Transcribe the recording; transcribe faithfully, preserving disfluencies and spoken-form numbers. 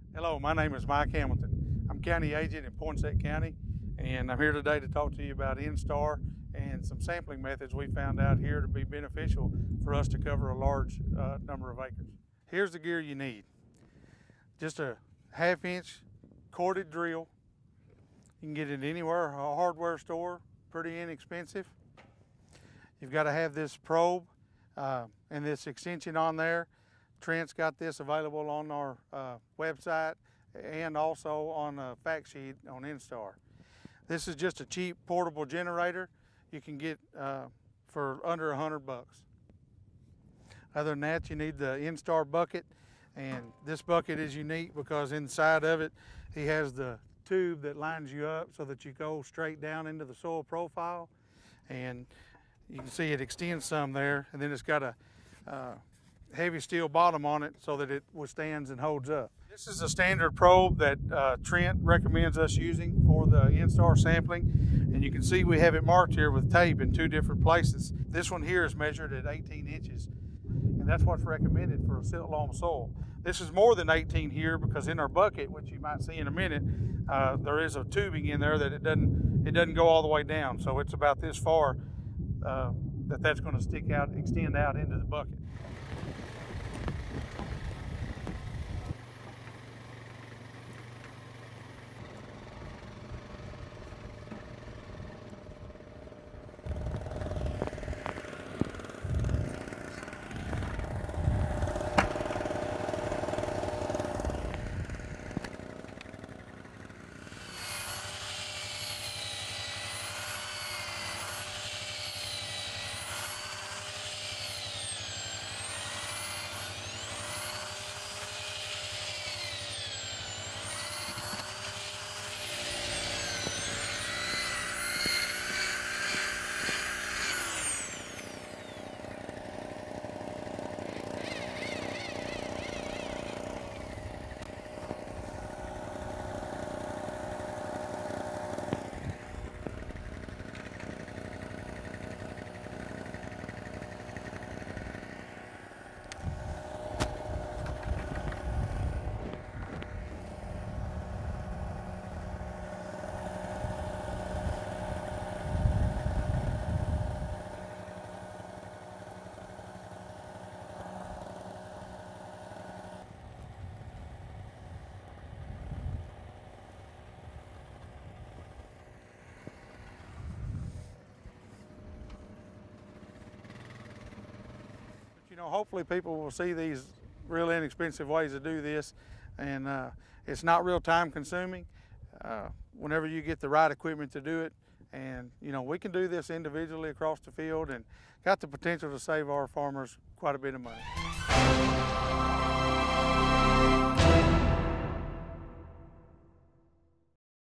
Hello, my name is Mike Hamilton. I'm county agent in Poinsett County, and I'm here today to talk to you about N-STaR and some sampling methods we found out here to be beneficial for us to cover a large uh, number of acres. Here's the gear you need. Just a half inch corded drill. You can get it anywhere, a hardware store, pretty inexpensive. You've got to have this probe uh, and this extension on there. Trent's got this available on our uh, website and also on a fact sheet on N-STaR. This is just a cheap portable generator you can get uh, for under a hundred bucks. Other than that, you need the N-STaR bucket, and this bucket is unique because inside of it he has the tube that lines you up so that you go straight down into the soil profile, and you can see it extends some there, and then it's got a uh, heavy steel bottom on it so that it withstands and holds up. This is a standard probe that uh, Trent recommends us using for the N-STaR sampling, and you can see we have it marked here with tape in two different places. This one here is measured at eighteen inches, and that's what's recommended for a silt loam soil. This is more than eighteen here because in our bucket, which you might see in a minute, uh, there is a tubing in there that it doesn't it doesn't go all the way down, so it's about this far uh, that that's going to stick out, extend out into the bucket. You know, hopefully people will see these real inexpensive ways to do this, and uh, it's not real time consuming uh, whenever you get the right equipment to do it. And you know, we can do this individually across the field and got the potential to save our farmers quite a bit of money.